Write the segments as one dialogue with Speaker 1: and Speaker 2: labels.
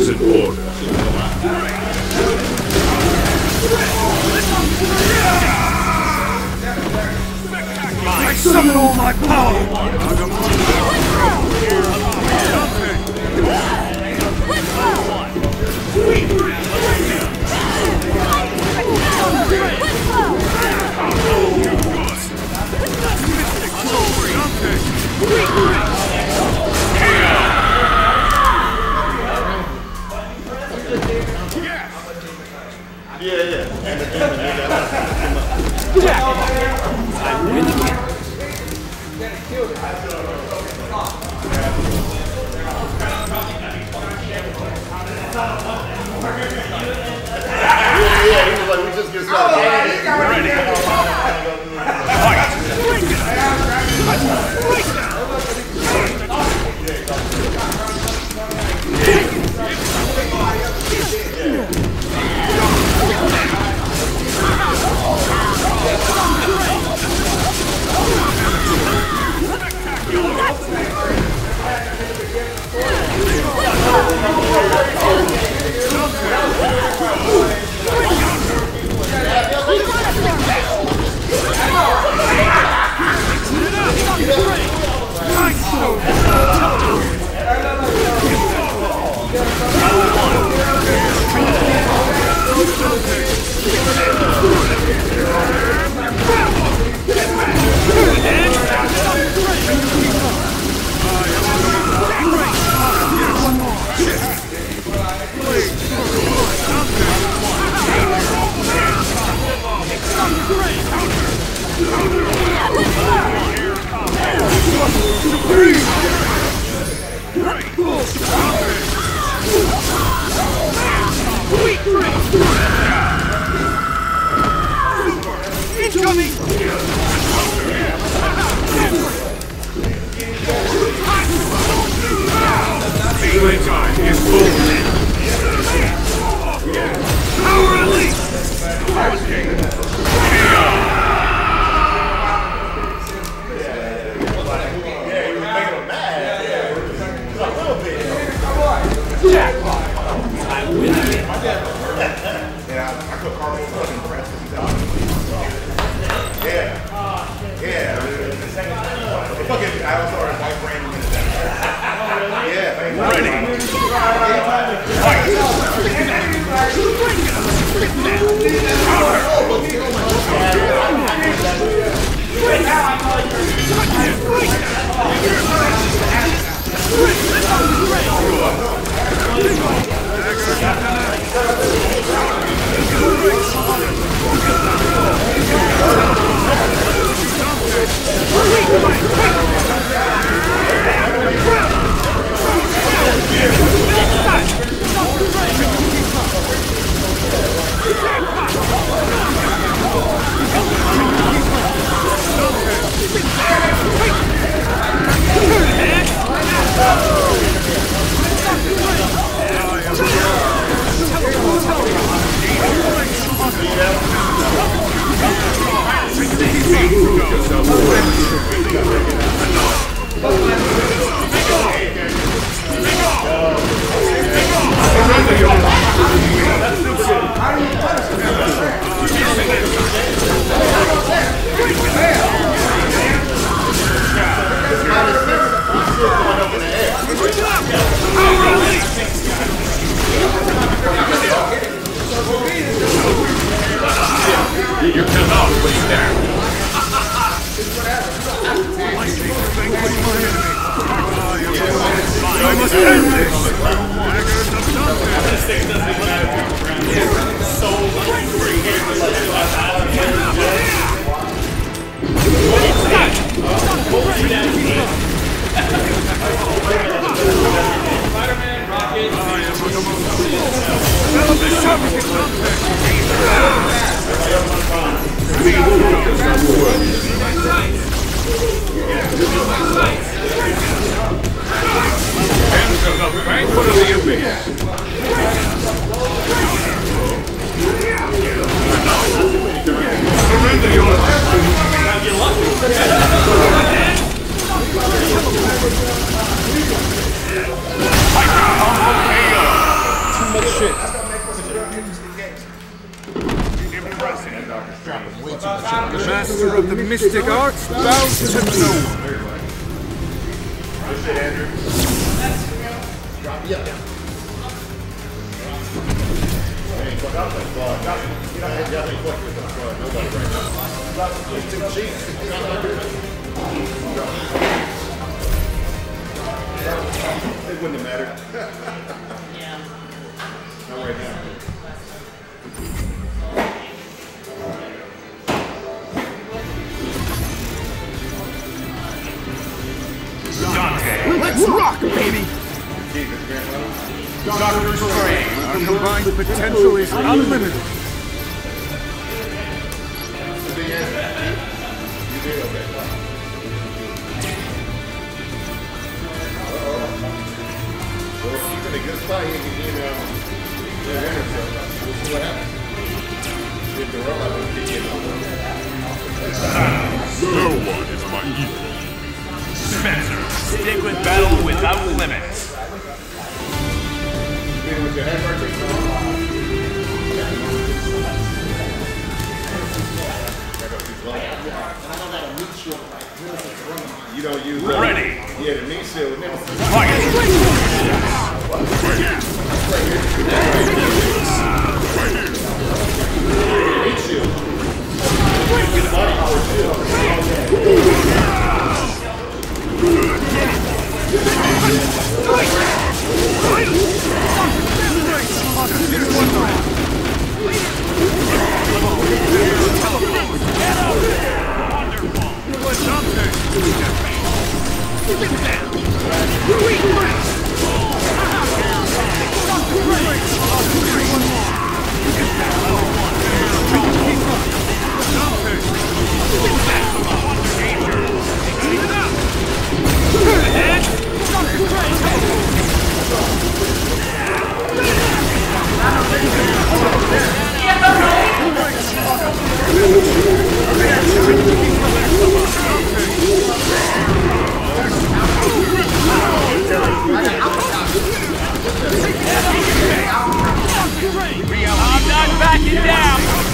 Speaker 1: in order.
Speaker 2: I summon all my power!
Speaker 1: You cannot win there. I must end this! This doesn't matter. So Spider-Man, Rocket, enter the banquet of the abyss. Surrender your life.
Speaker 2: master of the mystic arts bows to no one.
Speaker 3: Good shit, Andrew. Yeah. Hey, fuck out that ball. You don't have any questions on nobody right now. It's too cheap. It wouldn't have mattered.
Speaker 4: Yeah.
Speaker 3: Not right now.
Speaker 2: Let's rock, baby!
Speaker 3: Jesus, grandfather.
Speaker 1: Doctor Strange.
Speaker 2: Our combined potential is unlimited.
Speaker 3: You did, Andrew? You did? Okay. Well, if he's in a good spot, he can get the winner, so we'll see what happens. If the robot doesn't get in,
Speaker 1: No one is my equal.
Speaker 5: Spencer, stick with battle without limits.
Speaker 3: you with your head right You don't use
Speaker 5: Ready.
Speaker 3: Yeah, the knee shield.
Speaker 5: Fight.
Speaker 3: Knee shield.
Speaker 5: I'm not backing down.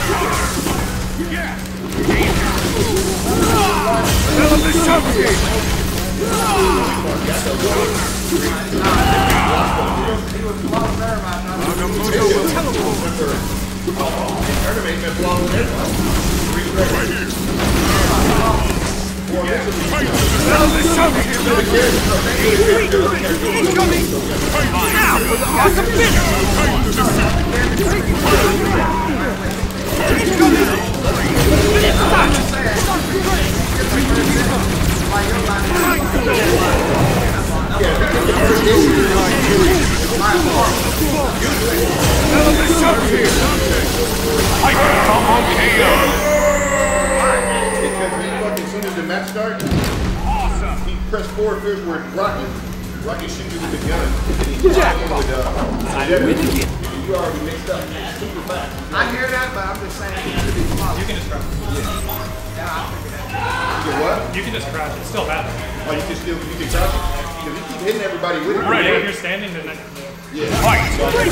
Speaker 5: As soon as the match starts, he pressed forward first where Rocky shoots you with the gun. And he hits you with you already mixed up. Super fast.
Speaker 6: I hear that, but I'm just saying it should be smaller.
Speaker 7: You can just crouch.
Speaker 6: Yeah, I'll figure that out.
Speaker 3: You what?
Speaker 7: You can just crouch. It's still bad.
Speaker 3: Oh, you can crouch it? Because you keep hitting everybody with it.
Speaker 7: Right. If you're standing, then
Speaker 3: Yeah.
Speaker 5: Fight.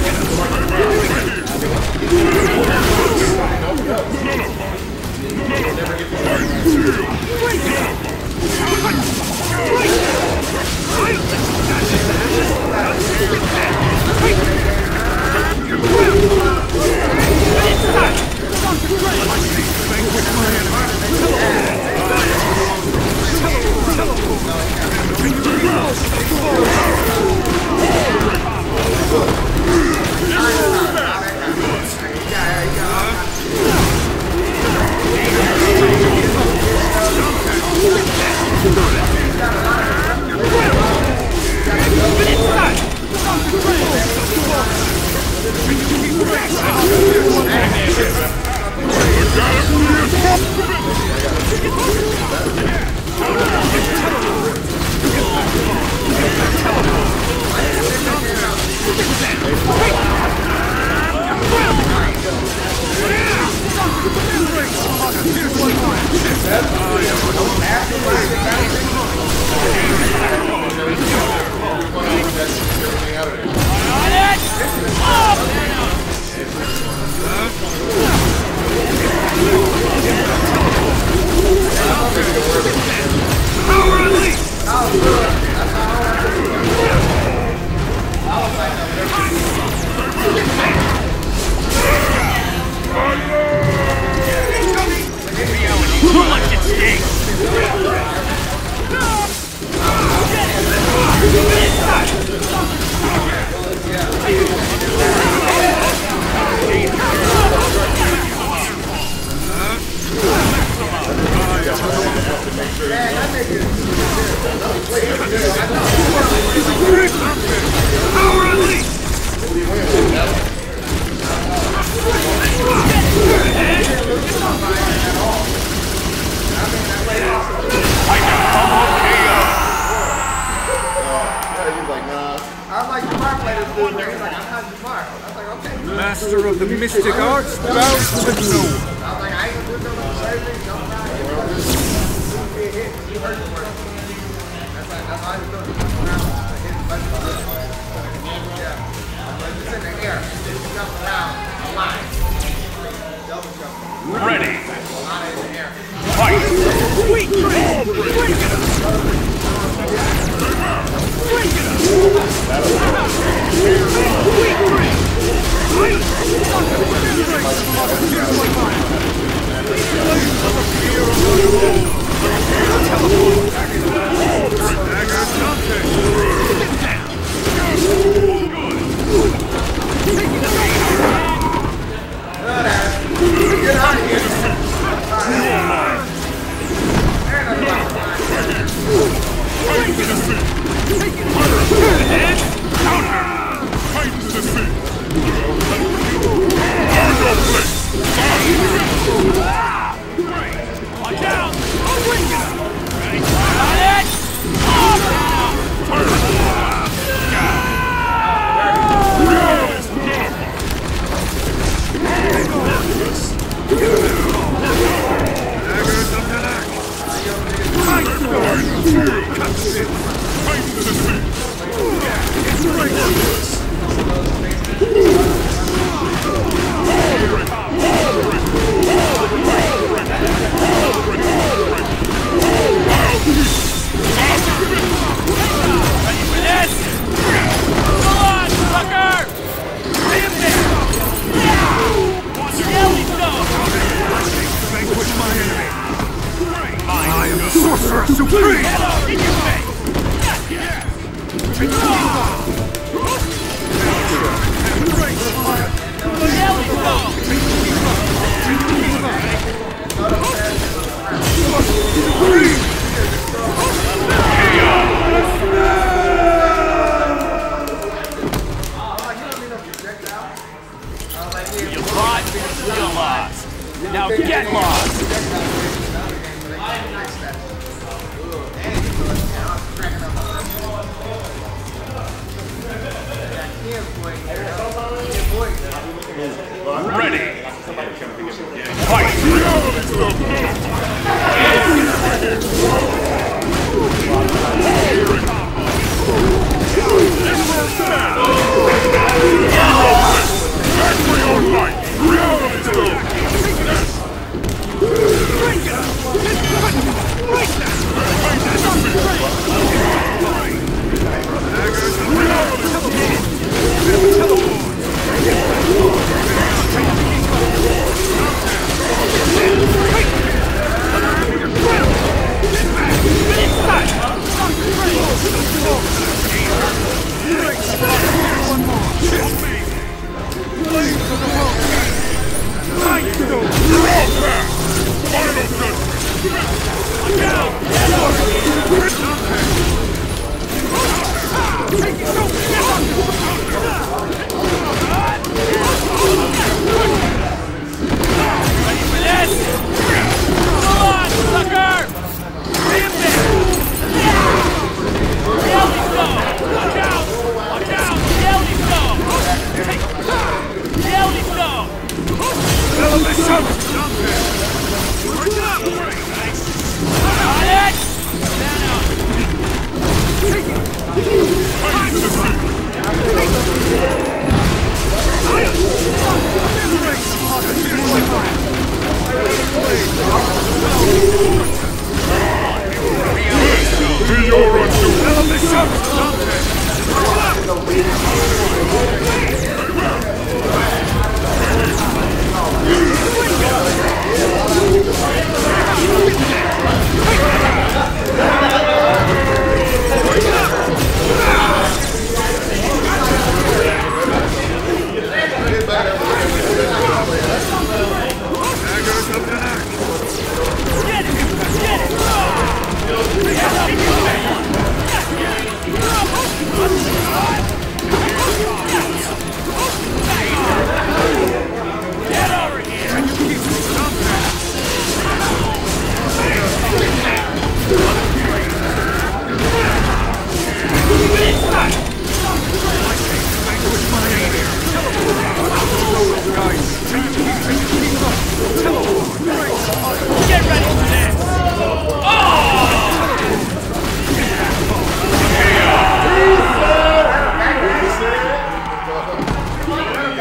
Speaker 3: Never get
Speaker 2: master of the mystic arts bows to the
Speaker 6: I
Speaker 2: no.
Speaker 6: was like, I ain't gonna do no surgery, don't die. He hit, he hurt the work. That's all he was doing. Hit the button. Yeah. But it's in the air. It's jumping around a lot. Double jumping.
Speaker 1: Ready.
Speaker 6: A lot in the air.
Speaker 1: Fight.
Speaker 2: Sweet dream! Break it up! Break it up! Sweet dream!
Speaker 6: Get out of here!
Speaker 2: Sorcerer Supreme!
Speaker 1: You thought you lost. Now get lost. Ready.
Speaker 2: One more!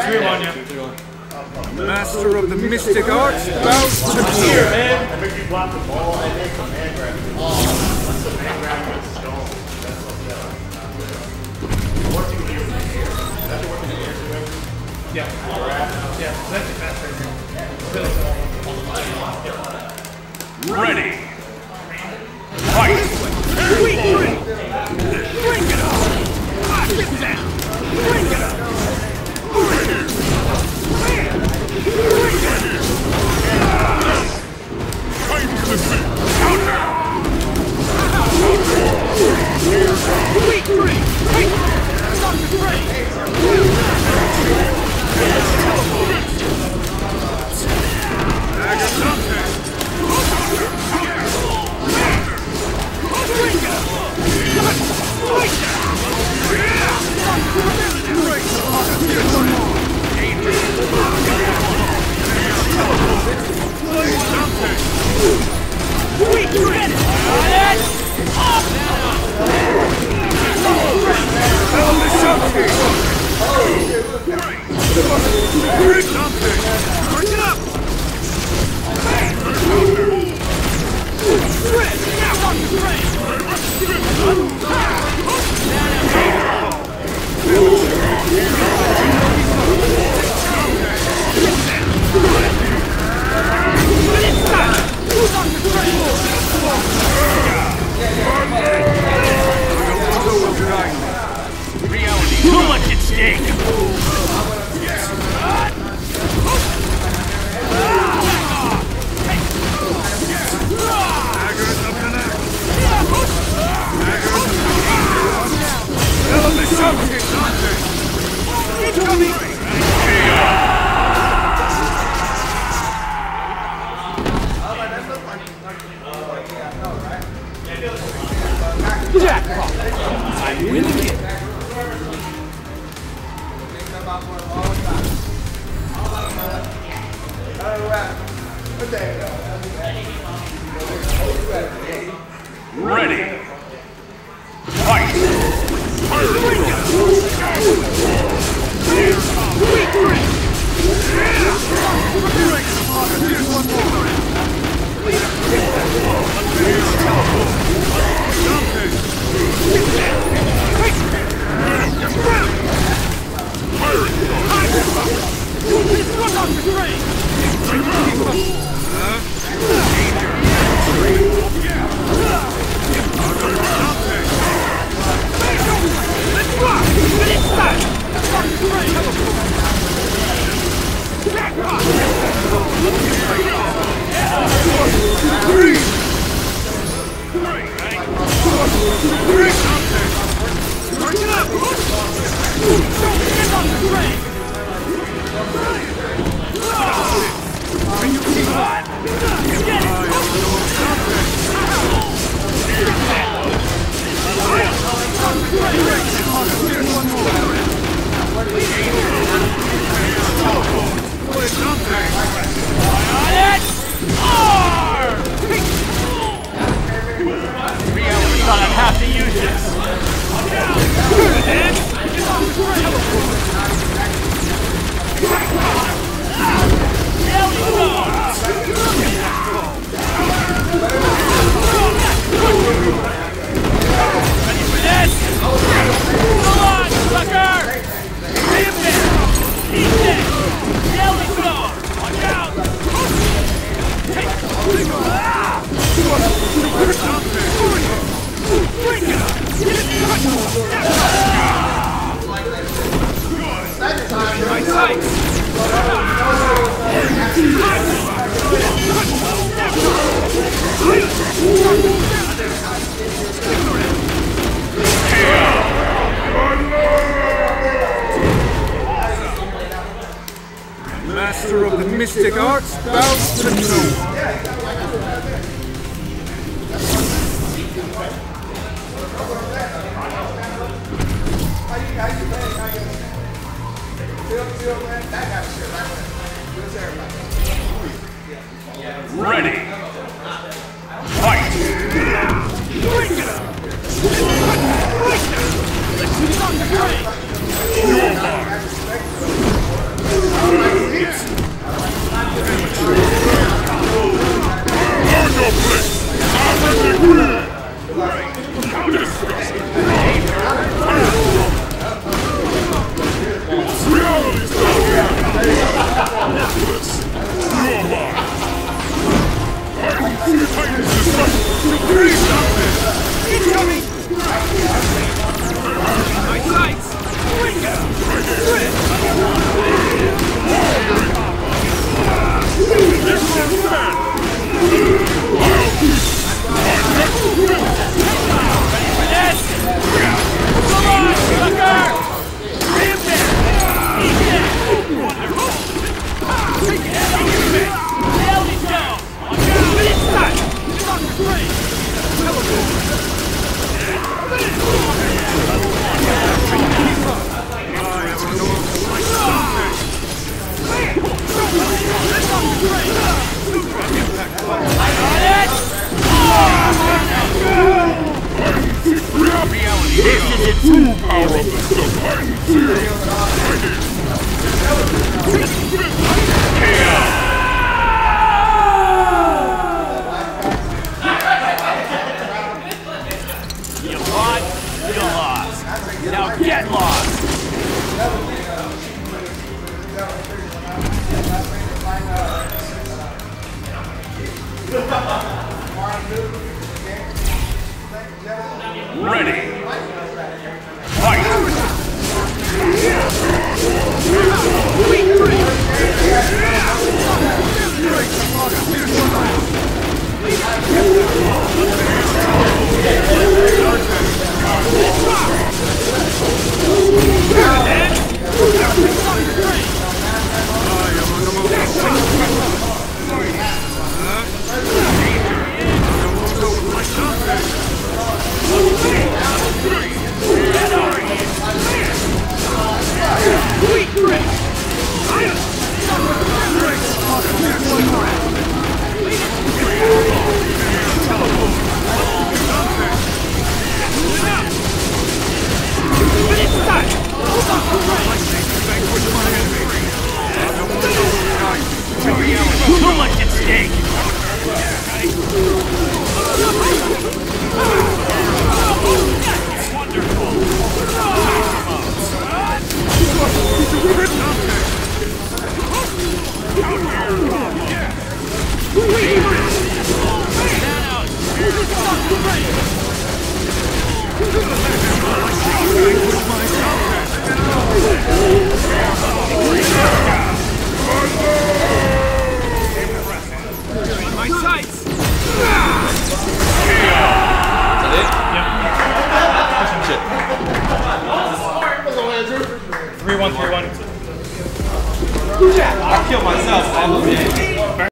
Speaker 2: Master of the mystic arts, bows to the
Speaker 7: Here, man.
Speaker 3: I think you blocked the ball and then some hand grabbing. Oh, some hand grabbing with stone. That's what's that. What you do? That's what you do.
Speaker 7: Yeah. Yeah, that's it. That's right.
Speaker 1: Ready. Fight. Bring it on. Get down. Bring it on. Too much at stake! Jackpot! I win again! Ready! Fight! Thought I'd have to use this. Ready for this? Come on, sucker! Hit it! Eat it! Jelly star! Watch out! My sights!
Speaker 2: Master of the mystic arts, bows to the throne.
Speaker 1: Ready! Fight! You are You fought, you lost. Now get lost!
Speaker 2: Ready. Fight.
Speaker 1: Too much at stake! My sights!
Speaker 7: Shit. 3-1, 3-1. I killed myself all the game.